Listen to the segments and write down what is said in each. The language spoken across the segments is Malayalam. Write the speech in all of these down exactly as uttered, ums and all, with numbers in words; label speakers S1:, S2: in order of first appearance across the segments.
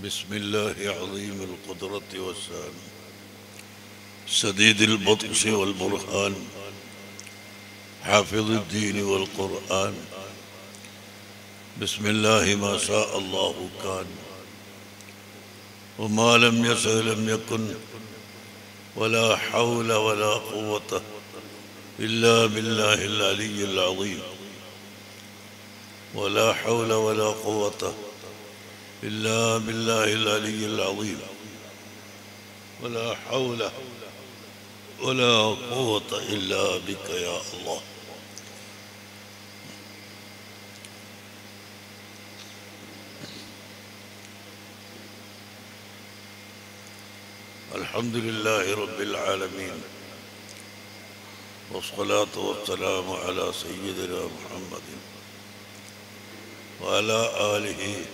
S1: بسم الله عظيم القدرة والسان سديد البطش والبرهان حافظ الدين والقرآن. بسم الله ما شاء الله كان وما لم يشأ لم يكن ولا حول ولا قوة إلا بالله العلي العظيم ولا حول ولا قوة إلا بالله العلي العظيم ولا حول ولا قوة إلا بك يا الله. الحمد لله رب العالمين والصلاة والسلام على سيدنا محمد وعلى آله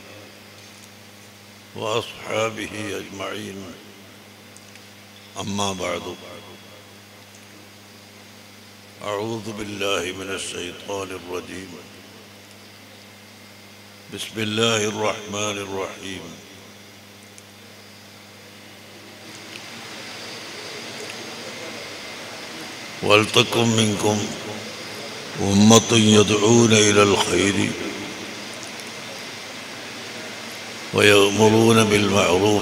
S1: وأصحابه أجمعين. أما بعد، أعوذ بالله من الشيطان الرجيم. بسم الله الرحمن الرحيم. ولتكن منكم أمة يدعون إلى الخير ويأمرون بالمعروف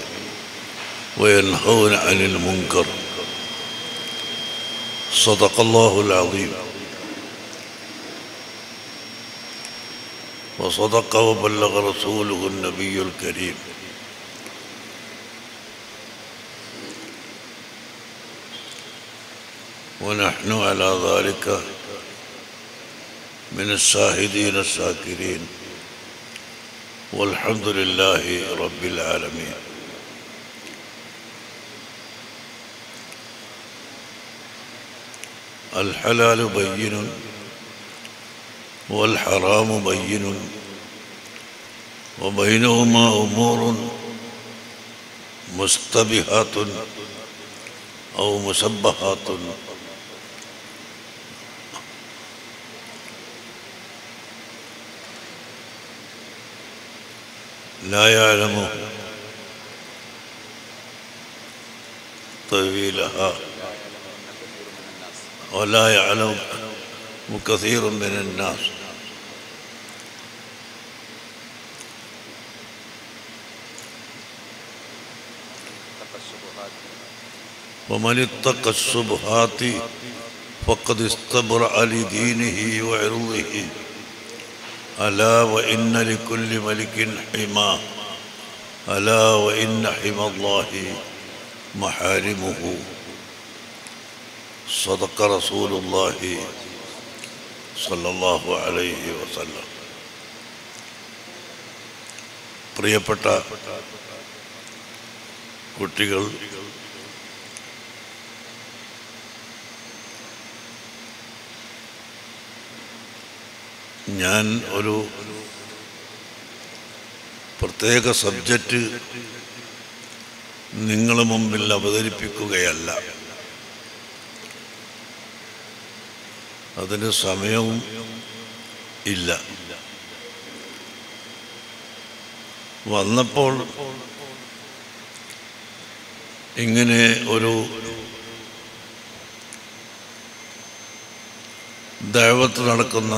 S1: وينهون عن المنكر. صدق الله العظيم وصدق وبلغ رسوله النبي الكريم. ونحن على ذلك من الشاهدين الشاكرين والحمد لله رب العالمين. الحلال بين والحرام بين وبينهما أمور مشتبهات أو مشبهات لا يعلم طويلها ولا يعلم كثير من الناس. ومن اتقى الشبهات فقد استبرأ لدينه وعرضه. ألا وإن لكل ملك حمى ألا وإن حمى الله محارمه. صدق رسول الله صلى الله عليه وسلم. പ്രിയപ്പെട്ട കുട്ടികൾ, ഞാൻ ഒരു പ്രത്യേക സബ്ജക്റ്റ് നിങ്ങളുടെ മുമ്പിൽ അവതരിപ്പിക്കുകയല്ല. അതിന് സമയവും ഇല്ല. വന്നപ്പോൾ ഇങ്ങനെ ഒരു ദഅവത്ത് നടക്കുന്ന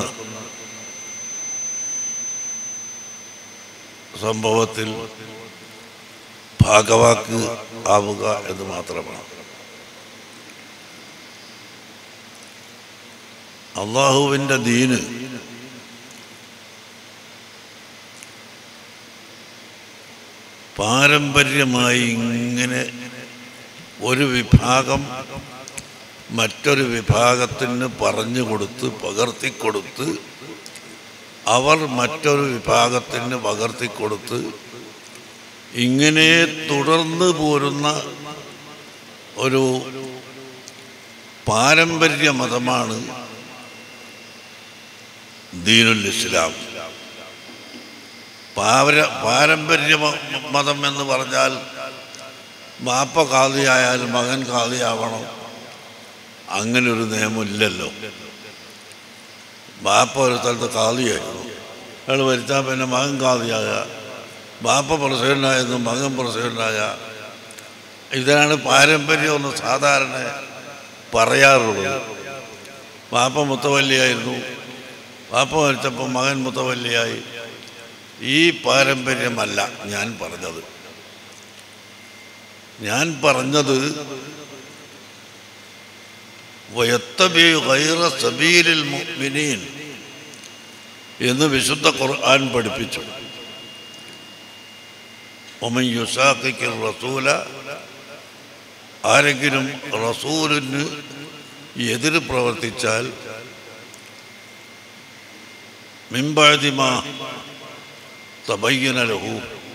S1: സംഭവത്തിൽ ഭാഗവാക്ക് ആവുക എന്ന് മാത്രമാണ്. അള്ളാഹുവിൻ്റെ ദീന് പാരമ്പര്യമായി ഇങ്ങനെ ഒരു വിഭാഗം മറ്റൊരു വിഭാഗത്തിന് പറഞ്ഞു കൊടുത്ത് പകർത്തിക്കൊടുത്ത് അവർ മറ്റൊരു വിഭാഗത്തിന് പകർത്തിക്കൊടുത്ത് ഇങ്ങനെ തുടർന്ന് പോരുന്ന ഒരു പാരമ്പര്യ മതമാണ് ദീനുൽ ഇസ്ലാം. പാര പാരമ്പര്യ മതം എന്ന് പറഞ്ഞാൽ ബാപ്പ ഖാദിയായാലും മകൻ ഖാദിയാവണം, അങ്ങനൊരു നിയമമില്ലല്ലോ. ബാപ്പ ഒരു സ്ഥലത്ത് ഖാദിയായിരുന്നു, അയാൾ വരുത്താൻ പിന്നെ മകൻ ഖാദിയാകുക, ബാപ്പ പ്രസിഡൻ്റായെന്നും മകൻ പ്രസിഡൻ്റായ ഇതാണ് പാരമ്പര്യമെന്ന് സാധാരണ പറയാറുള്ളത്. ബാപ്പ മുത്തവല്ലിയായിരുന്നു, ബാപ്പ മരിച്ചപ്പോൾ മകൻ മുത്തവല്ലിയായി. ഈ പാരമ്പര്യമല്ല ഞാൻ പറഞ്ഞത്. ഞാൻ പറഞ്ഞത് വയത്തബി ഗൈറ സബീലിൽ മുഅ്മിനീൻ എന്ന് വിശുദ്ധ ഖുർആൻ പഠിപ്പിച്ചു. വമൻ യുശാഖിഖിർ റസൂല, ആരെങ്കിലും റസൂലിന് എതിര് പ്രവർത്തിച്ചാൽ മിൻ ബഅദി മാ തബയ്യന ലഹു,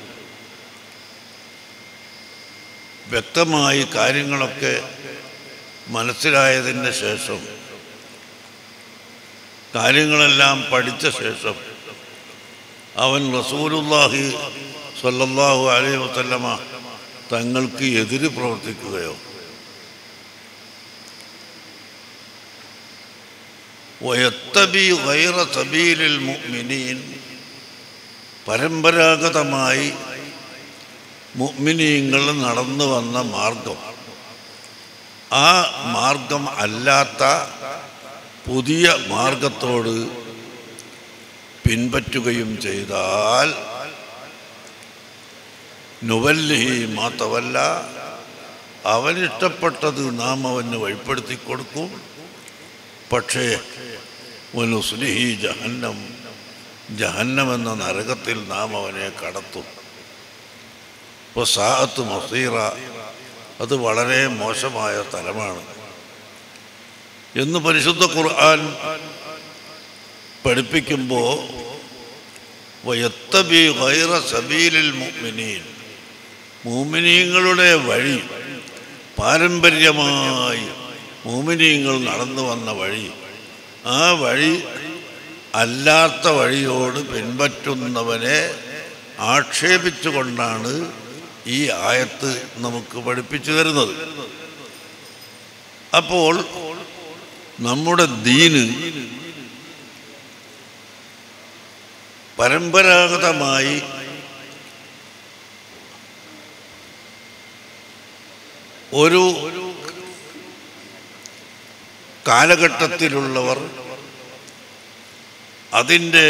S1: വ്യക്തമായി കാര്യങ്ങളൊക്കെ മനസ്സിലായതിന് ശേഷം, കാര്യങ്ങളെല്ലാം പഠിച്ച ശേഷം അവൻ റസൂലുള്ളാഹി സ്വല്ലല്ലാഹു അലൈഹി വസല്ലമ തങ്ങൾക്ക് എതിര് പ്രവർത്തിക്കുകയോ വയത്തബി ഗൈറ സബീലിൽ മുഅ്മിനീൻ, പരമ്പരാഗതമായി മുഅ്മിനീങ്ങൾ നടന്നു വന്ന മാർഗം, ആ മാർഗം അല്ലാത്ത പുതിയ മാർഗത്തോട് പിൻപറ്റുകയും ചെയ്താൽ നുവല്ലിഹി മാ തവല്ല, അവനിഷ്ടപ്പെട്ടത് നാം അവന് വഴിപ്പെടുത്തി കൊടുക്കും. പക്ഷേ വനുസ്ലിഹി ജഹന്നം, ജഹന്നം എന്ന നരകത്തിൽ നാം അവനെ കടത്തും. ഇപ്പോൾ സാഅത്ത് മസീറ, അത് വളരെ മോശമായ സ്ഥലമാണ് എന്ന് പരിശുദ്ധ ഖുർആൻ പഠിപ്പിക്കുമ്പോൾ വയത്തബി ഗൈറ സബീലിൽ മുഅ്മിനീൻ, മുഅ്മിനീങ്ങളുടെ വഴി, പാരമ്പര്യമായി മുഅ്മിനീങ്ങൾ നടന്നു വന്ന വഴി, ആ വഴി അല്ലാത്ത വഴിയോട് പിൻപറ്റുന്നവനെ ആക്ഷേപിച്ചുകൊണ്ടാണ് ഈ ആയത്ത് നമുക്ക് പഠിപ്പിച്ചു തരുന്നത്. അപ്പോൾ നമ്മുടെ ദീന് പരമ്പരാഗതമായി ഒരു കാലഘട്ടത്തിലുള്ളവർ അതിൻ്റെ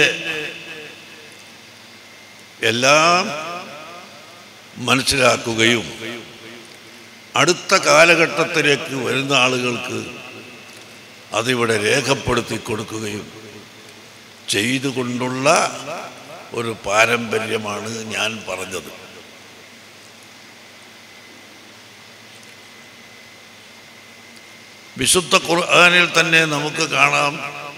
S1: എല്ലാം മനസ്സിലാക്കുകയും അടുത്ത കാലഘട്ടത്തിലേക്ക് വരുന്ന ആളുകൾക്ക് അതിവിടെ രേഖപ്പെടുത്തി കൊടുക്കുകയും ചെയ്തുകൊണ്ടുള്ള ഒരു പാരമ്പര്യമാണ് ഞാൻ പറഞ്ഞത്. വിശുദ്ധ ഖുർആനിൽ തന്നെ നമുക്ക് കാണാം,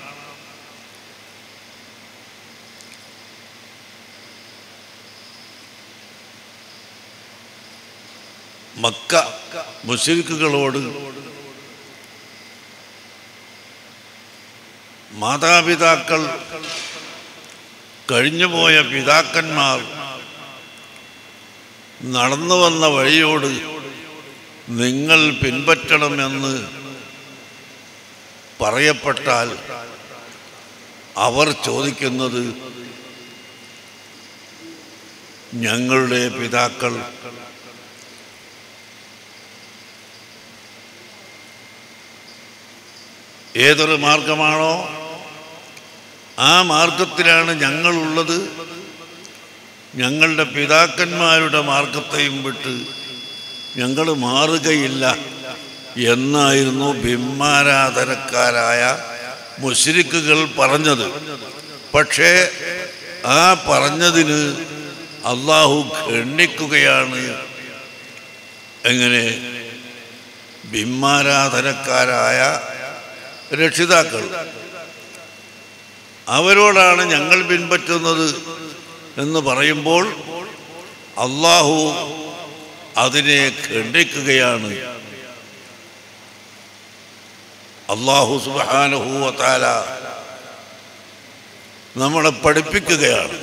S1: മക്ക മുശ്രിക്കുകളോട് മാതാപിതാക്കൾ, കഴിഞ്ഞുപോയ പിതാക്കന്മാർ നടന്നു വന്ന വഴിയോട് നിങ്ങൾ പിൻപറ്റണമെന്ന് പറയപ്പെട്ടാൽ അവർ ചോദിക്കുന്നത്, ഞങ്ങളുടെ പിതാക്കൾ ഏതൊരു മാർഗമാണോ ആ മാർഗത്തിലാണ് ഞങ്ങളുള്ളത്, ഞങ്ങളുടെ പിതാക്കന്മാരുടെ മാർഗത്തെയും വിട്ട് ഞങ്ങൾ മാറുകയില്ല എന്നായിരുന്നു ബിംബാരാധനക്കാരായ മുശ്രിക്കുകൾ പറഞ്ഞത്. പക്ഷേ ആ പറഞ്ഞതിന് അള്ളാഹു ഖണ്ഡിക്കുകയാണ്. എങ്ങനെ? ബിംബാരാധനക്കാരായ രക്ഷിതാക്കൾ അവരോടാണ് ഞങ്ങൾ പിൻപറ്റുന്നത് എന്ന് പറയുമ്പോൾ അള്ളാഹു അതിനെ ഖണ്ഡിക്കുകയാണ്. അള്ളാഹു സുബ്ഹാനഹു വ തആല നമ്മളെ പഠിപ്പിക്കുകയാണ്.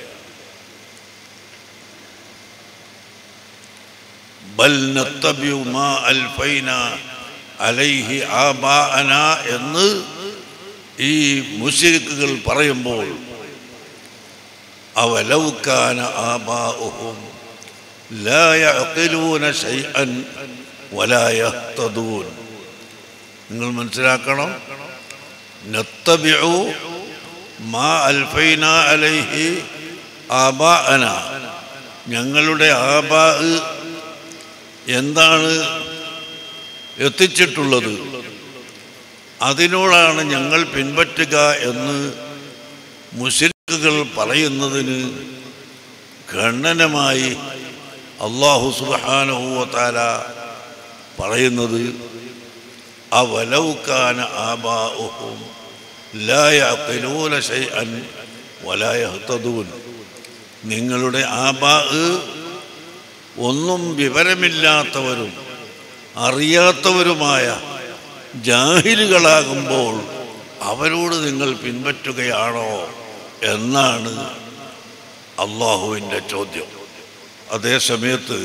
S1: ബൽ നത്തബിഉ മാ അൽഫൈന അലൈഹി ആബാഅന എന്ന് ഈ മുശ്രിക്കുകൾ പറയുമ്പോൾ അവലൗ കാന ആബാഉഹും ലാ യഅഖിലൂന ശൈഅൻ വലാ യഹ്തദൂൻ. നിങ്ങൾ മനസ്സിലാക്കണം, നത്തബിഉ മാ അൽഫൈനാ അലൈഹി ആബാഅന, ഞങ്ങളുടെ ആബാ എന്താണ് എത്തിച്ചിട്ടുള്ളത് അതിനോടാണ് ഞങ്ങൾ പിൻപറ്റുക എന്ന് മുശ്രിക്കുകൾ പറയുന്നതിന് ഖണ്ഡനമായി അല്ലാഹു സുബ്ഹാനഹു വ തആല പറയുന്നത് അവലൗ കാന ആബാഉഹും ലാ യഅഖിലൂന ശൈഅൻ വലാ യഹ്തദൂൻ. നിങ്ങളുടെ ആബാ ഒന്നും വിവരമില്ലാത്തവരും അറിയാത്തവരുമായ ജാഹിലുകളാകുമ്പോൾ അവരോട് നിങ്ങൾ പിൻപറ്റുകയാണോ എന്നാണ് അള്ളാഹുവിൻ്റെ ചോദ്യം. അതേ സമയത്ത്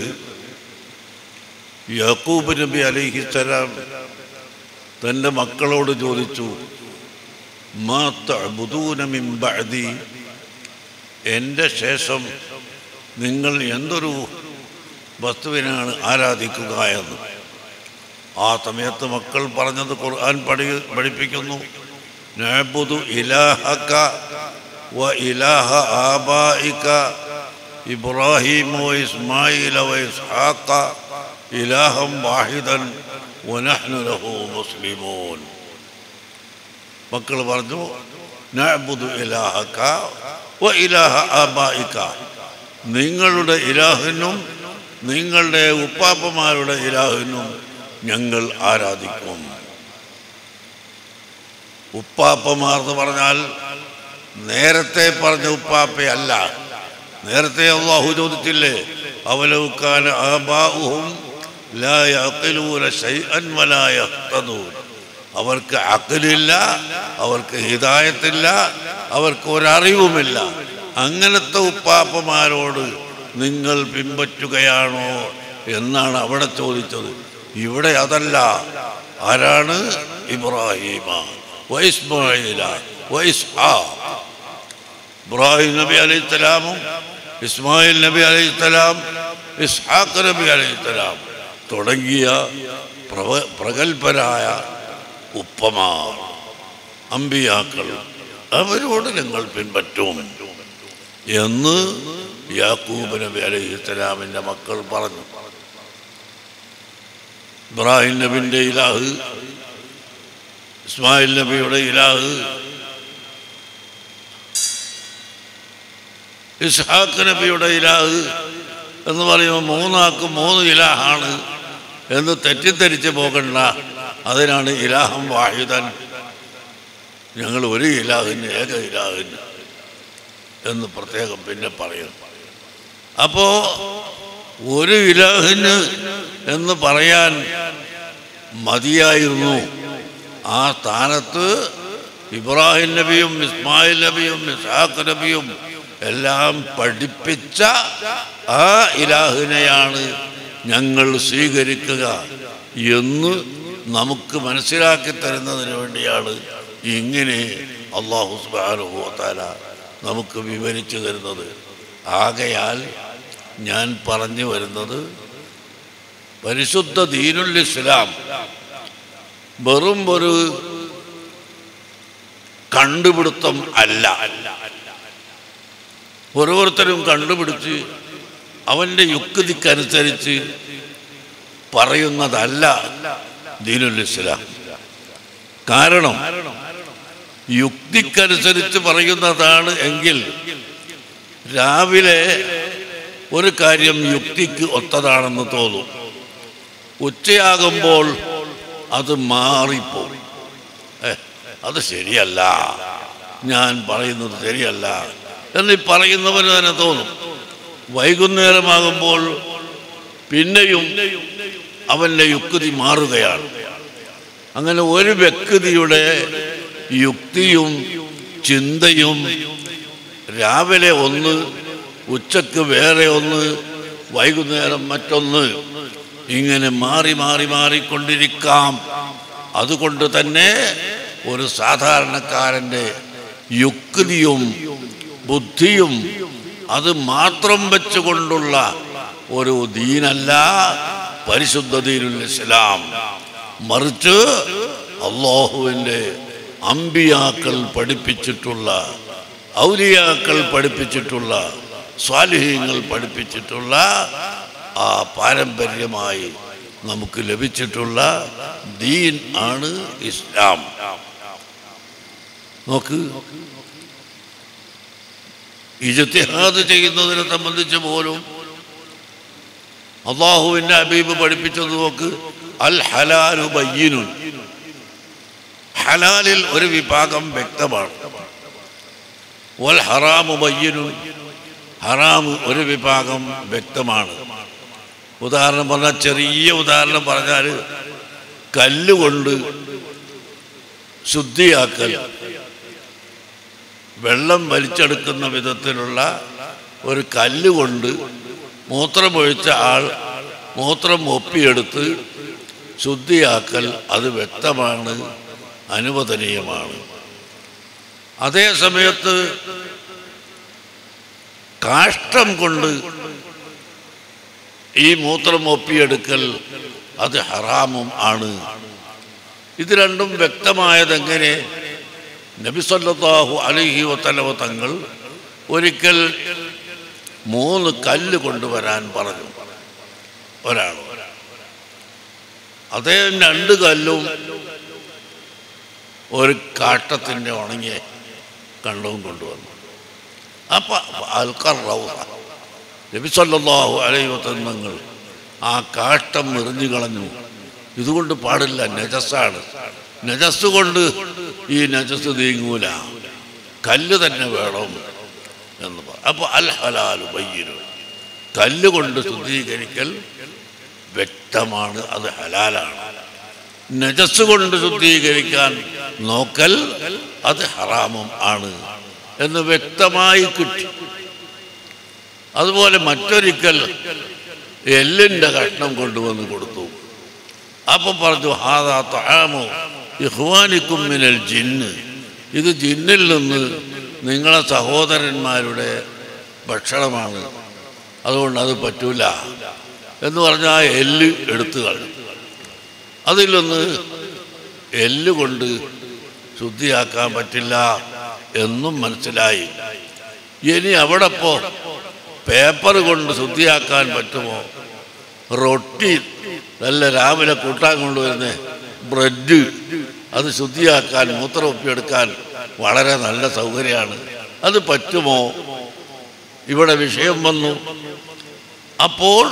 S1: യാക്കൂബ് നബി അലൈഹിസ്സലാം തൻ്റെ മക്കളോട് ചോദിച്ചു, മാ തഅ്ബുദൂന മിൻ ബഅദി, എൻ്റെ ശേഷം നിങ്ങൾ എന്തൊരു വസ്തുവിനാണ് ആരാധിക്കുക എന്ന്. ആ സമയത്ത് മക്കൾ പറഞ്ഞത് ഖുർആൻ പഠി പഠിപ്പിക്കുന്നു നഅ്ബുദു ഇലാഹക വ ഇലാഹ ആബായിക ഇബ്രാഹിം വ ഇസ്മാഈൽ വ ഇസ്ഹാഖ ഇലാഹം വാഹിദൻ വനഹ്നു ലഹു മുസ്ലിമൂൻ. മക്കൾ പറഞ്ഞു നഅ്ബുദു ഇലാഹക വ ഇലാഹ ആബായിക, നിങ്ങളുടെ ഇലാഹിനും നിങ്ങളുടെ ഉപ്പാപ്പമാരുടെ ഇലാഹിനും ഞങ്ങൾ ആരാധിക്കും. ഉപ്പാപ്പമാർ എന്ന് പറഞ്ഞാൽ നേരത്തെ പറഞ്ഞ ഉപ്പാപ്പയല്ല. നേരത്തെ അല്ലാഹു ചോദിച്ചില്ലേ, അവലൗ കാന ആബാഉഹും ലാ യഅഖിലൂന ശൈഅൻ വലാ യഹ്തദൂൻ. അവർക്ക് അഖിലില്ല, അവർക്ക് ഹിദായത്തില്ല, അവർക്ക് ഒരറിവുമില്ല. അങ്ങനത്തെ ഉപ്പാപ്പമാരോട് നിങ്ങൾ പിൻപറ്റുകയാണോ എന്നാണ് അവിടെ ചോദിച്ചത്. ഇവിടെ അതല്ല. ആരാണ്? ഇബ്രാഹിമ വ ഇസ്മാഈല വ ഇസ്ഹാഖ്. ഇബ്രാഹിം നബി അലൈഹിസ്സലാമും ഇസ്മായിൽ നബി അലൈഹിസ്സലാം ഇസ്ഹാഖ് നബി അലൈഹിസ്സലാം തുടങ്ങിയ പ്രവ പ്രഗത്ഭരായ ഉപ്പമാർ അമ്പിയാക്കൾ, അവരോട് നിങ്ങൾ പിൻപറ്റും എന്ന് യാക്കൂബ് നബി അലൈഹിസ്സലാമിൻ്റെ മക്കൾ പറഞ്ഞു. ഇബ്രാഹിം നബിൻ്റെ ഇലാഹ്, ഇസ്മായിൽ നബിയുടെ ഇലാഹ്, ഇസ്ഹാഖ് നബിയുടെ ഇലാഹ് എന്ന് പറയുമ്പോൾ മൂന്നാൾക്ക് മൂന്ന് ഇലാഹാണ് എന്ന് തെറ്റിദ്ധരിച്ച് പോകണ്ട. അതിനാണ് ഇലാഹം വാഹിദൻ, ഞങ്ങൾ ഒരു ഇലാഹിന് ഏക ഇലാഹിന് എന്ന് പ്രത്യേകം പിന്നെ പറയുന്നു. അപ്പോ ഒരു ഇലാഹിന് എന്ന് പറയാൻ മതിയായിരുന്നു. ആ സ്ഥാനത്ത് ഇബ്രാഹിം നബിയും ഇസ്മായിൽ നബിയും ഇസ്ഹാഖ് നബിയും എല്ലാം പഠിപ്പിച്ച ആ ഇലാഹിനെയാണ് ഞങ്ങൾ സ്വീകരിക്കുക എന്ന് നമുക്ക് മനസ്സിലാക്കി തരുന്നതിന് വേണ്ടിയാണ് ഇങ്ങനെ അല്ലാഹു സുബ്ഹാനഹു വ തആല നമുക്ക് വിവരിച്ചു തരുന്നത്. ആകയാൽ ഞാൻ പറഞ്ഞു വരുന്നത്, പരിശുദ്ധ ദീനുൽ ഇസ്ലാം വെറും ഒരു കണ്ടുപിടുത്തം അല്ല. ഓരോരുത്തരും കണ്ടുപിടിച്ച് അവൻ്റെ യുക്തിക്കനുസരിച്ച് പറയുന്നതല്ല ദീനുൽ ഇസ്ലാം. കാരണം യുക്തിക്കനുസരിച്ച് പറയുന്നതാണ് എങ്കിൽ രാവിലെ ഒരു കാര്യം യുക്തിക്ക് ഒത്തതാണെന്ന് തോന്നും, ഉച്ചയാകുമ്പോൾ അത് മാറിപ്പോകും. അത് ശരിയല്ല, ഞാൻ പറയുന്നത് ശരിയല്ല എന്ന് പറയുന്നവന് തന്നെ തോന്നും. വൈകുന്നേരമാകുമ്പോൾ പിന്നെയും അവൻ്റെ യുക്തി മാറുകയാണ്. അങ്ങനെ ഒരു വ്യക്തിയുടെ യുക്തിയും ചിന്തയും രാവിലെ ഒന്ന്, ഉച്ചക്ക് വേറെ ഒന്ന്, വൈകുന്നേരം മറ്റൊന്ന്, ഇങ്ങനെ മാറി മാറി മാറിക്കൊണ്ടിരിക്കാം. അതുകൊണ്ട് തന്നെ ഒരു സാധാരണക്കാരൻ്റെ യുക്തിയും ബുദ്ധിയും അത് മാത്രം വെച്ചുകൊണ്ടുള്ള ഒരു ദീനല്ല പരിശുദ്ധ ദീനുൽ ഇസ്ലാം. മറിച്ച് അല്ലാഹുവിൻ്റെ അമ്പിയാക്കൾ പഠിപ്പിച്ചിട്ടുള്ള, ഔലിയാക്കൾ പഠിപ്പിച്ചിട്ടുള്ള, സ്വാലിഹീങ്ങൾ പഠിപ്പിച്ചിട്ടുള്ള ആ പാരമ്പര്യമായി നമുക്ക് ലഭിച്ചിട്ടുള്ള ദീൻ ആണ് ഇസ്ലാം. നോക്ക്, ഇജ്തിഹാദ് ചെയ്യുന്നതിനെ സംബന്ധിച്ച് പോലും അല്ലാഹുവിൻ്റെ ഹബീബ് പഠിപ്പിച്ചത് നോക്ക്, അൽ ഹലാലു ബയ്യിനുൻ, ഹലാലിൽ ഒരു വിഭാഗം വ്യക്തമാണ്. വൽ ഹറാമു ബയ്യിനുൻ, ഹറാം ഒരു വിഭാഗം വ്യക്തമാണ്. ഉദാഹരണം പറഞ്ഞാൽ, ചെറിയ ഉദാഹരണം പറഞ്ഞാൽ, കല്ലുകൊണ്ട് ശുദ്ധിയാക്കൽ, വെള്ളം വലിച്ചെടുക്കുന്ന വിധത്തിലുള്ള ഒരു കല്ലുകൊണ്ട് മൂത്രമൊഴിച്ച ആൾ മൂത്രം ഒപ്പിയെടുത്ത് ശുദ്ധിയാക്കൽ, അത് വ്യക്തമാണ്, അനുവദനീയമാണ്. അതേ സമയത്ത് കാഷ്ടം കൊണ്ട് ഈ മൂത്രം ഒപ്പിയെടുക്കൽ അത് ഹറാമും ആണ്. ഇത് രണ്ടും വ്യക്തമായതെങ്ങനെ? നബി സല്ലല്ലാഹു അലൈഹി വസല്ലമ തങ്ങൾ ഒരിക്കൽ മൂന്ന് കല്ല് കൊണ്ടുവരാൻ പറഞ്ഞു ഒരാൾ. അദ്ദേഹം രണ്ട് കല്ലും ഒരു കാട്ടത്തിൻ്റെ ഉണങ്ങിയ കണ്ടവും കൊണ്ടുവന്നു. അപ്പം അൽക്കർ റൗഹ, നബി സല്ലല്ലാഹു അലൈഹി വസല്ലം തങ്ങൾ ആ കാഷ്ടം എറിഞ്ഞു കളഞ്ഞു. ഇതുകൊണ്ട് പാടില്ല, നജസ്സാണ്, നജസ് കൊണ്ട് ഈ നജസ് നീങ്ങൂല, കല്ല് തന്നെ വേണം എന്ന് പറഞ്ഞു. അപ്പോൾ അൽ ഹലാലു ബയ്യിനു, കല്ല് കൊണ്ട് ശുദ്ധീകരിക്കൽ വ്യക്തമാണ്, അത് ഹലാലാണ്. നജസ് കൊണ്ട് ശുദ്ധീകരിക്കാൻ നോക്കൽ അത് ഹറാമും ആണ് എന്ന് വ്യക്തമായി കിട്ടി. അതുപോലെ മറ്റൊരിക്കൽ എല്ലിൻ്റെ കഷ്ണം കൊണ്ടുവന്ന് കൊടുത്തു. അപ്പം പറഞ്ഞു, ഹാദാ തആമു ഇഖ്വാനിക്കും മിനൽ ജിന്ന്, ഇത് ജിന്നിൽ നിന്ന് നിങ്ങളെ സഹോദരന്മാരുടെ ഭക്ഷണമാണ്, അതുകൊണ്ട് അത് പറ്റൂല എന്ന് പറഞ്ഞാൽ ആ എല്ല് എടുത്തു കളഞ്ഞു. അതിലൊന്ന് എല്ല് കൊണ്ട് ശുദ്ധിയാക്കാൻ പറ്റില്ല എന്നും മനസ്സിലായി. ഇനി അവിടെ ഇപ്പോൾ പേപ്പർ കൊണ്ട് ശുദ്ധിയാക്കാൻ പറ്റുമോ? റൊട്ടി, നല്ല രാവിലെ കൂട്ടാൻ കൊണ്ടുവരുന്ന ബ്രെഡ്, അത് ശുദ്ധിയാക്കാൻ മൂത്രം ഒപ്പിയെടുക്കാൻ വളരെ നല്ല സൗകര്യമാണ്, അത് പറ്റുമോ? ഇവിടെ വിഷയം വന്നു. അപ്പോൾ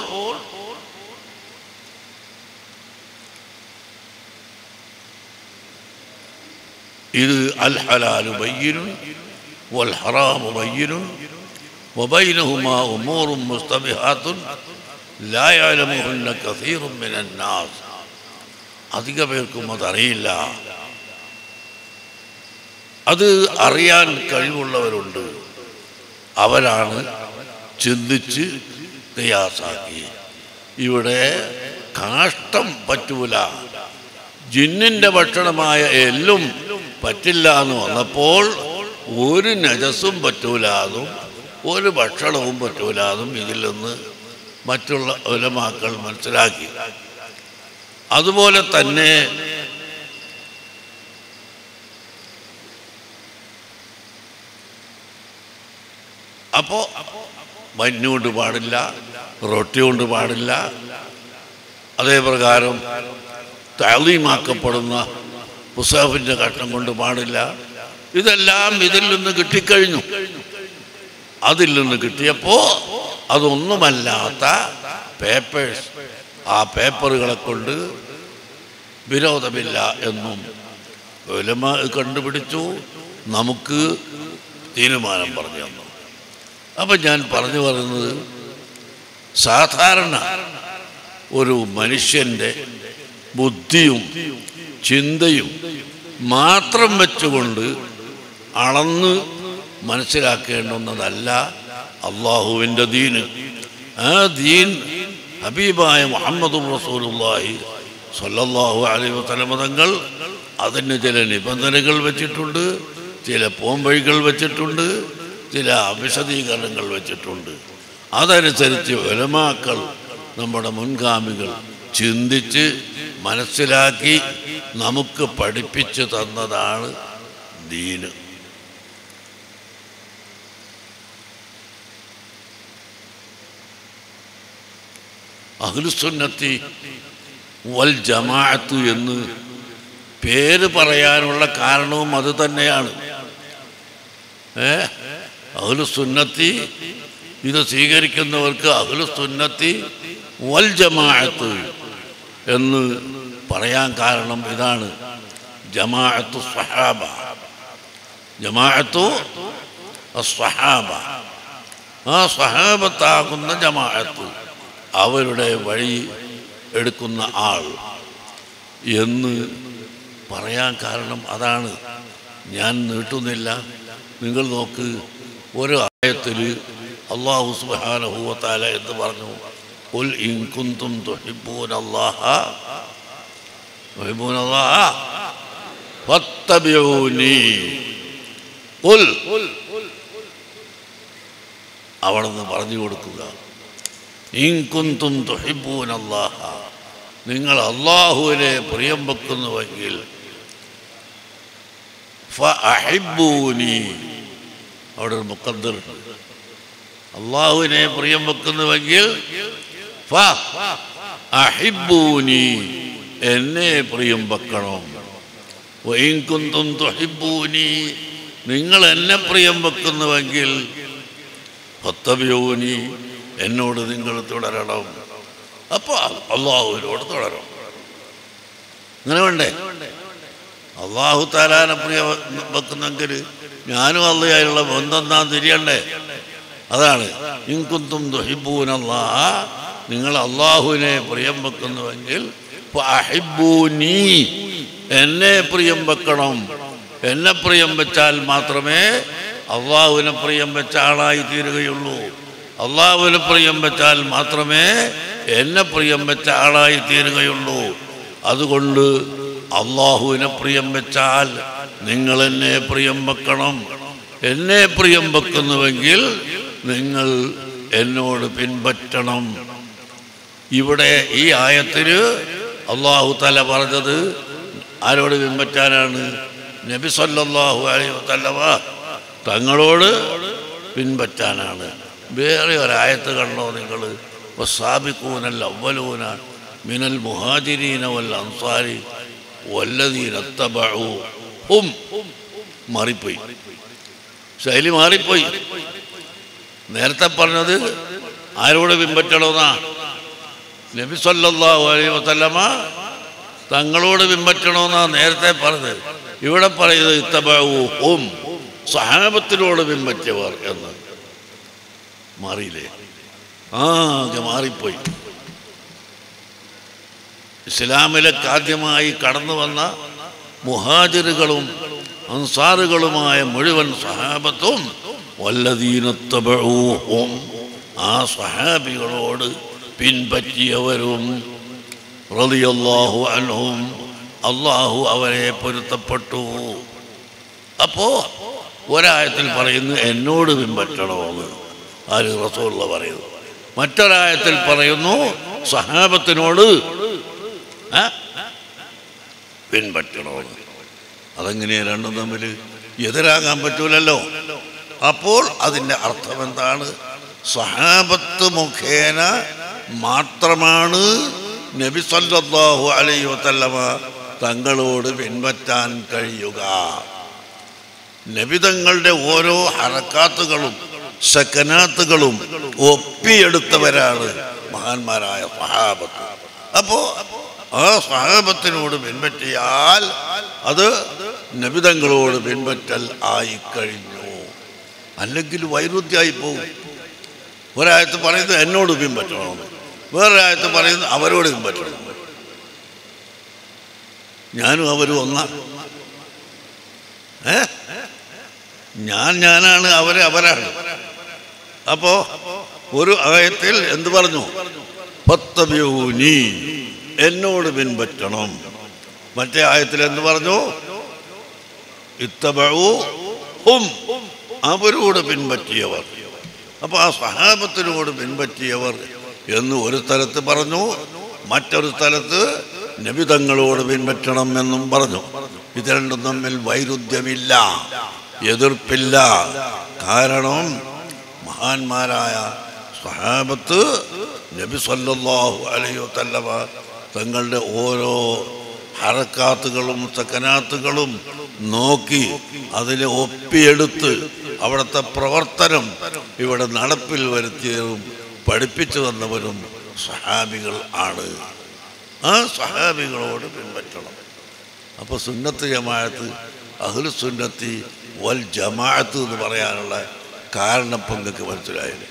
S1: ഇത് അൽ ഹലാലു ബയ്യിനുൻ വൽ ഹറാമു ബയ്യിനുൻ വബൈനഹുമാ ഉമൂറുൻ മുസ്തബിഹാത്തുൻ ലാ യഅലമുഹുന്ന കസീറുൻ മിനൻ നാസ്, അധിക പേർക്കും അതറിയില്ല. അത് അറിയാൻ കഴിവുള്ളവരുണ്ട്, അവരാണ് ചിന്തിച്ച് ഖിയാസാക്കി. ഇവിടെ കാഷ്ടം പറ്റൂല, ജിന്നിൻ്റെ ഭക്ഷണമായ എല്ലും പറ്റില്ല എന്ന് വന്നപ്പോൾ ഒരു നജസും പറ്റൂലാതും ഒരു ഭക്ഷണവും പറ്റൂലാതും ഇതിൽ നിന്ന് മറ്റുള്ള ഉലമാക്കൾ മനസ്സിലാക്കി. അതുപോലെ തന്നെ അപ്പോൾ മഞ്ഞ് കൊണ്ട് പാടില്ല, റൊട്ടി കൊണ്ട് പാടില്ല, അതേ പ്രകാരം തഅലീമാക്കപ്പെടുന്ന മുസാഫിൻ്റെ കഷ്ണം കൊണ്ട് പാടില്ല. ഇതെല്ലാം ഇതിൽ നിന്ന് കിട്ടിക്കഴിഞ്ഞു. അതിൽ നിന്ന് കിട്ടിയപ്പോൾ അതൊന്നുമല്ലാത്ത പേപ്പേഴ്സ്, ആ പേപ്പറുകളെ കൊണ്ട് വിരോധമില്ല എന്നും ഉലമാ കണ്ടുപിടിച്ചു, നമുക്ക് തീരുമാനം പറഞ്ഞു തന്നു. അപ്പം ഞാൻ പറഞ്ഞു പറയുന്നത്, സാധാരണ ഒരു മനുഷ്യൻ്റെ ബുദ്ധിയും ചിന്തയും മാത്രം വെച്ചുകൊണ്ട് അളന്ന് മനസ്സിലാക്കേണ്ടുന്നതല്ല അള്ളാഹുവിൻ്റെ ദീന്. ആ ദീൻ ഹബീബായ മുഹമ്മദുർ റസൂലുള്ളാഹി സ്വല്ലല്ലാഹു അലൈഹി വസല്ലം തങ്ങൾ അതിന് ചില നിബന്ധനകൾ വെച്ചിട്ടുണ്ട്, ചില പോംവഴികൾ വെച്ചിട്ടുണ്ട്. ചില വിശദീകരണങ്ങൾ വെച്ചിട്ടുണ്ട്. അതനുസരിച്ച് ഉലമാക്കൾ നമ്മുടെ മുൻഗാമികൾ ചിന്തിച്ച് മനസ്സിലാക്കി നമുക്ക് പഠിപ്പിച്ചു തന്നതാണ് ദീന്. അഹ്ലുസുന്നത്തി വൽ ജമാഅത്ത് എന്ന് പേര് പറയാനുള്ള കാരണവും അത് തന്നെയാണ്. ഏ അഹ്ലുസുന്നത്തി ഇത് സ്വീകരിക്കുന്നവർക്ക് അഹ്ലുസുന്നത്തി വൽ ജമാഅത്ത് എന്ന് പറയാൻ കാരണം ഇതാണ്. ജമാഅത്തു സ്വഹാബ, ജമാഅത്തു സ്വഹാബ, ആ സ്വഹാബത്താകുന്ന ജമാഅത്ത്, അവരുടെ വഴി എടുക്കുന്ന ആൾ എന്ന് പറയാൻ കാരണം അതാണ്. ഞാൻ നീട്ടുന്നില്ല. നിങ്ങൾ നോക്ക്, ഒരു ആയത്തിൽ അല്ലാഹു സുബ്ഹാനഹു വ തആല എന്ന് പറഞ്ഞു, ഖുൽ ഇൻ കുൻതും തുഹിബ്ബൂനല്ലാഹ തുഹിബ്ബൂനല്ലാഹ ഫത്തബിഊനി. ഖുൽ, അവിടെ നിന്ന് പറഞ്ഞു കൊടുക്കുക, ഇൻ കുൻതും തുഹിബ്ബൂനല്ലാഹ, നിങ്ങൾ അല്ലാഹുവിനെ പ്രിയം വെക്കുന്നുവെങ്കിൽ ഫഅഹിബ്ബൂനി, അവിടെ ഒരു മുഖദ്ദർ, അല്ലാഹുവിനെ പ്രിയം വെക്കുന്നുവെങ്കിൽ ഫഅഹിബ്ബൂനി, എന്നെ പ്രിയം വെക്കണം. വഇൻ കുൻതും തുഹിബ്ബൂനി, നിങ്ങൾ എന്നെ പ്രിയം വെക്കുന്നുവെങ്കിൽ ഫത്തബിഊനി, എന്നോട് നിങ്ങൾ തുടരണം. അപ്പോൾ അള്ളാഹുവിനോട് തുടരണം. അങ്ങനെ വേണ്ടേ? അള്ളാഹു തആലാനെ പ്രിയ വെക്കുന്നെങ്കിൽ ഞാനും അള്ളാഹുമായുള്ള ബന്ധം നാം തിരിയണ്ടേ? അതാണ് ഇൻ കുൻതും തുഹിബ്ബൂനല്ലാഹ, നിങ്ങൾ അള്ളാഹുവിനെ പ്രിയം വെക്കുന്നുവെങ്കിൽ ഫഅഹിബ്ബൂനി, എന്നെ പ്രിയം വെക്കണം. എന്നെ പ്രിയം വെച്ചാൽ മാത്രമേ അള്ളാഹുവിനെ പ്രിയം വെച്ച ആളായി തീരുകയുള്ളൂ. അള്ളാഹുവിനെ പ്രിയം വെച്ചാൽ മാത്രമേ എന്നെ പ്രിയം വെച്ച ആളായി തീരുകയുള്ളൂ. അതുകൊണ്ട് അള്ളാഹുവിനെ പ്രിയം വെച്ചാൽ നിങ്ങൾ എന്നെ പ്രിയം വെക്കണം. എന്നെ പ്രിയം വെക്കുന്നുവെങ്കിൽ നിങ്ങൾ എന്നോട് പിൻപറ്റണം. ഇവിടെ ഈ ആയത്തിന് അള്ളാഹു തആല പറഞ്ഞത് ആരോട് പിൻപറ്റാനാണ്? നബി സല്ലല്ലാഹു അലൈഹി വസല്ലമ തങ്ങളോട് പിൻപറ്റാനാണ്. വേറെ ഒരായത്ത് കണ്ടോ നിങ്ങൾ? വസ്സാബിഖൂനൽ അവ്വലൂന മിനൽ മുഹാജിരീന വൽ അൻസാരി വല്ലദീന തബഊഹും. മാറിപ്പോയി, ശൈലി മാറിപ്പോയി. നേരത്തെ പറഞ്ഞത് ആരോട് പിൻപറ്റണമെന്നാ? നബി സല്ലല്ലാഹു അലൈഹി വസല്ലമ തങ്ങളോട് പിൻപറ്റണമെന്നാ നേരത്തെ പറഞ്ഞത്. ഇവിടെ പറയുന്നത് ഇത്തബഊഹും, സഹാബത്തിനോട് പിൻപറ്റിയവർ എന്ന്. മാറിയില്ലേ? ആകെ മാറിപ്പോയി. ഇസ്ലാമിലേക്ക് ആദ്യമായി കടന്നു വന്ന മുഹാജിറുകളും അൻസാറുകളുമായ മുഴുവൻ സഹാബത്തും വല്ലദീന തബഊഹും, ആ സഹാബികളോട് പിൻപറ്റിയവരും റളിയല്ലാഹു അൻഹും, അള്ളാഹു അവരെ പൊരുത്തപ്പെട്ടു. അപ്പോ ഒരായത്തിൽ പറയുന്നു എന്നോട് പിൻപറ്റണമെന്ന്, ആര്? റസൂലുള്ള പറയുന്നു. മറ്റൊരായത്തിൽ പറയുന്നു സഹാബത്തിനോട് പിൻപറ്റണമെന്ന്. അതെങ്ങനെയാ രണ്ടും തമ്മിൽ എതിരാകാൻ പറ്റൂലല്ലോ. അപ്പോൾ അതിൻ്റെ അർത്ഥം എന്താണ്? സഹാബത്ത് മുഖേന മാത്രമാണ് നബി സല്ലല്ലാഹു അലൈഹി വസല്ലമ തങ്ങളോട് പിൻപറ്റാൻ കഴിയുക. നബി തങ്ങളുടെ ഓരോ ഹറക്കാത്തുകളും സക്കനാത്തുകളും ഒപ്പിയെടുത്തവരാണ് മഹാന്മാരായ സഹാബത്ത്. അപ്പോ ആ സഹാബത്തിനോട് പിൻപറ്റിയാൽ അത് നബി തങ്ങളോട് പിൻപറ്റൽ ആയിക്കഴിഞ്ഞു. അല്ലെങ്കിൽ വൈരുദ്ധ്യമായി പോകും. ഒരായത്ത് പറയുന്നത് എന്നോട് പിൻപറ്റണമെന്ന്, വേറൊരായത്ത് പറയുന്നത് അവരോട് പിൻപറ്റണം. ഞാനും അവരും ഒന്നാണ്. ഏ ഞാൻ ഞാനാണ്, അവര് അവരാണ്. അപ്പോ ഒരു ആയത്തിൽ എന്ത് പറഞ്ഞു? ഫത്തബിഊനി, എന്നോട് പിൻപറ്റണം. മറ്റേ ആയത്തിൽ എന്ത് പറഞ്ഞു? ഇത്തബഊഹും, അവരോട് പിൻപറ്റിയവർ. അപ്പോൾ ആ സ്വഹാബത്തിനോട് പിൻപറ്റിയവർ എന്ന് ഒരു സ്ഥലത്ത് പറഞ്ഞു, മറ്റൊരു സ്ഥലത്ത് നബി തങ്ങളോട് പിൻപറ്റണം എന്നും പറഞ്ഞു. ഇത് രണ്ടും തമ്മിൽ വൈരുദ്ധ്യമില്ല, എതിർപ്പില്ല. കാരണം മഹാന്മാരായ സ്വഹാബത്ത് നബി സല്ലല്ലാഹു അലൈഹി വസല്ലമ തങ്ങളുടെ ഓരോ ഹറക്കാത്തുകളും സക്കനാത്തുകളും നോക്കി അതിനെ ഒപ്പിയെടുത്ത് അവിടുത്തെ പ്രവർത്തനം ഇവിടെ നടപ്പിൽ വരുത്തിയതും പഠിപ്പിച്ചു തന്നവരും സ്വഹാബികൾ ആണ്. ആ സ്വഹാബികളോട് പിൻപറ്റണം. അപ്പോൾ സുന്നത്ത് ജമാഅത്ത്, അഹ്ലു സുന്നത്തി വൽ ജമാഅത്ത് എന്ന് പറയാനുള്ള കാരണം ഇപ്പം നിങ്ങൾക്ക് മനസ്സിലായില്ലേ?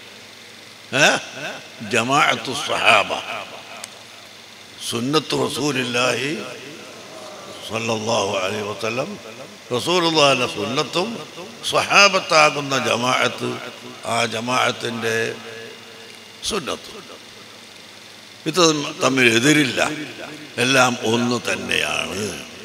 S1: ജമാഅത്തു സ്വഹാബ, സുന്നത്തു റസൂലില്ലാഹി സ്വല്ലല്ലാഹു അലൈഹി വസല്ലം, റസൂലുള്ളാഹിന്റെ സുന്നത്തും സ്വഹാബത്താകുന്ന ജമാഅത്ത്, ആ ജമാഅത്തിൻ്റെ സുന്നത്തും ഇത് തമ്മിൽ എതിരില്ല, എല്ലാം ഒന്ന് തന്നെയാണ്.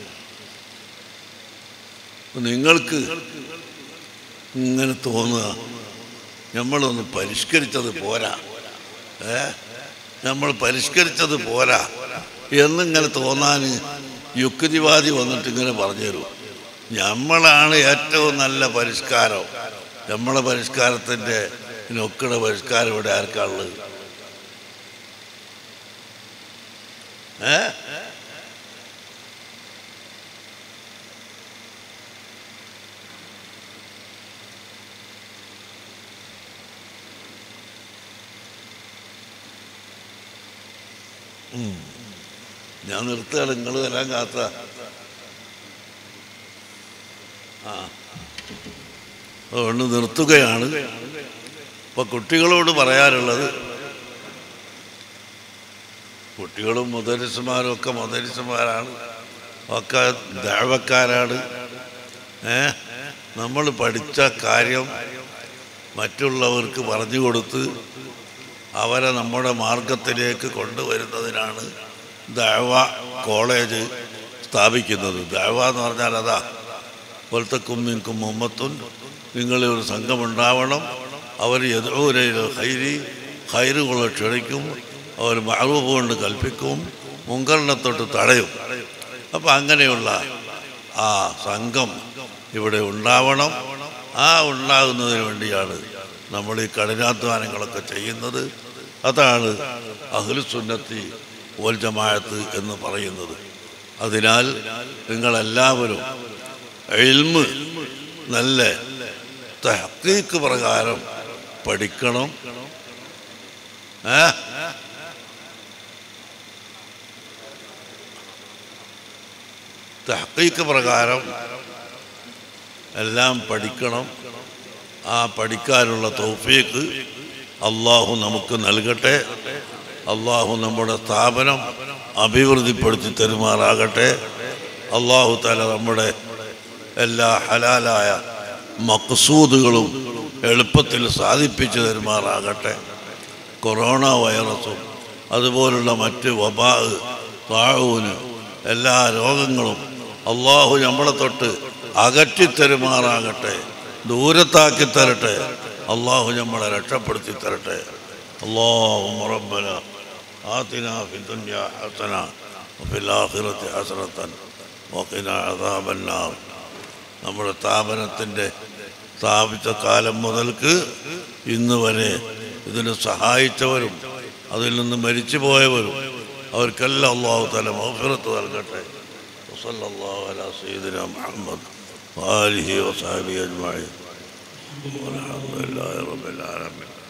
S1: നിങ്ങൾക്ക് ഇങ്ങനെ തോന്നുക നമ്മളൊന്ന് പരിഷ്കരിച്ചത് പോരാ, ഏ നമ്മൾ പരിഷ്കരിച്ചത് പോരാ എന്നിങ്ങനെ തോന്നാൻ യുക്തിവാദി വന്നിട്ട് ഇങ്ങനെ പറഞ്ഞു തരും. നമ്മളാണ് ഏറ്റവും നല്ല പരിഷ്കാരം. നമ്മളെ പരിഷ്കാരത്തിൻ്റെ നൊക്കയുടെ പരിഷ്കാരം ഇവിടെ ആർക്കാളുള്ളത്? ഏ ഞാൻ നിർത്തുകയാണ്, നിങ്ങൾ വരാൻ കാത്ത. ആ അതുകൊണ്ട് നിർത്തുകയാണ്. ഇപ്പം കുട്ടികളോട് പറയാനുള്ളത്, കുട്ടികളും മുദരിസുമാരും ഒക്കെ മുദരിസുമാരാണ്, ഒക്കെ ദഅവക്കാരാണ്. ഏ നമ്മൾ പഠിച്ച കാര്യം മറ്റുള്ളവർക്ക് പറഞ്ഞു കൊടുത്ത് അവരെ നമ്മുടെ മാർഗത്തിലേക്ക് കൊണ്ടുവരുന്നതിനാണ് ദഅവ കോളേജ് സ്ഥാപിക്കുന്നത്. ദഅവ എന്ന് പറഞ്ഞാൽ അതാ, വൽതകും മിൻകും ഉമ്മത്തുൻ, നിങ്ങളിൽ ഒരു സംഘമുണ്ടാവണം, അവർ യദ്ഊന ഇലൽ ഖൈരി, ഖൈറുകളെ ക്ഷണിക്കും, അവർ മഅറൂഫ് കൊണ്ട് കൽപ്പിക്കും, മുങ്കറിനെ തൊട്ട് തടയും. അപ്പം അങ്ങനെയുള്ള ആ സംഘം ഇവിടെ ഉണ്ടാവണം. ആ ഉണ്ടാകുന്നതിന് വേണ്ടിയാണ് നമ്മൾ ഈ കഠിനാധ്വാനങ്ങളൊക്കെ ചെയ്യുന്നത്. അതാണ് അഹ്ലു സുന്നത്തി വൽ ജമാഅത്ത് എന്ന് പറയുന്നത്. അതിനാൽ നിങ്ങളെല്ലാവരും ഇൽമ് നല്ല തഹ്ഖീഖ് പ്രകാരം പഠിക്കണം. ഏ തഹ്ഖീഖ് പ്രകാരം എല്ലാം പഠിക്കണം. ആ പഠിക്കാനുള്ള തൗഫീഖ് അള്ളാഹു നമുക്ക് നൽകട്ടെ. അള്ളാഹു നമ്മുടെ സ്ഥാപനം അഭിവൃദ്ധിപ്പെടുത്തി തരുമാറാകട്ടെ. അള്ളാഹു തആല നമ്മുടെ എല്ലാ ഹലാലായ മഖ്സൂദുകളും എളുപ്പത്തിൽ സാധിപ്പിച്ചു തരുമാറാകട്ടെ. കൊറോണ വൈറസും അതുപോലുള്ള മറ്റ് വബാ, താഊന്, എല്ലാ രോഗങ്ങളും അള്ളാഹു നമ്മളെ തൊട്ട് അകറ്റിത്തരുമാറാകട്ടെ, ദൂരത്താക്കി തരട്ടെ. അള്ളാഹു നമ്മളെ രക്ഷപ്പെടുത്തി തരട്ടെ. اللهم ربنا آتنا في الدنيا حسنة وفي الآخرة حسنة وقنا عذاب النار. നമ്മുടെ സ്ഥാപനത്തിൻ്റെ സ്ഥാപിച്ച കാലം മുതൽക്ക് ഇന്ന് വരെ ഇതിനെ സഹായിച്ചവരും അതിൽ നിന്ന് മരിച്ചു പോയവരും അവർക്കെല്ലാം അല്ലാഹു തആല മഗ്ഫിറത്ത് നൽകട്ടെ. വസല്ലല്ലാഹു അലാ സയ്യിദിനാ മുഹമ്മദ് വആലിഹി വസഹബിഹി അജ്മഈൻ. വൽഹംദുലില്ലാഹി റബ്ബിൽ ആലമീൻ.